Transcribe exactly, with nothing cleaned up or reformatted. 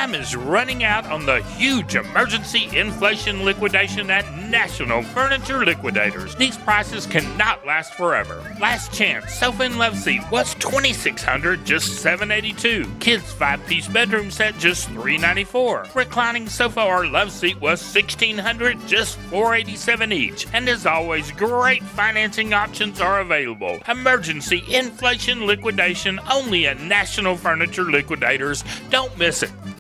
time is running out on the huge emergency inflation liquidation at National Furniture Liquidators. These prices cannot last forever. Last chance sofa and love seat was twenty-six hundred dollars, just seven eighty-two. Kids five-piece bedroom set just three ninety-four. Reclining sofa or love seat was sixteen hundred dollars, just four eighty-seven each. And as always, great financing options are available. Emergency inflation liquidation only at National Furniture Liquidators. Don't miss it.